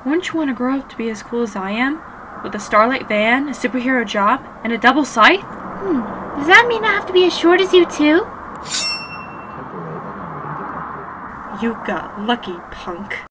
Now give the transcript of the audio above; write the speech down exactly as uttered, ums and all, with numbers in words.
Wouldn't you want to grow up to be as cool as I am? With a Starlight van, a superhero job, and a double scythe? Hmm. Does that mean I have to be as short as you too? You got lucky, punk.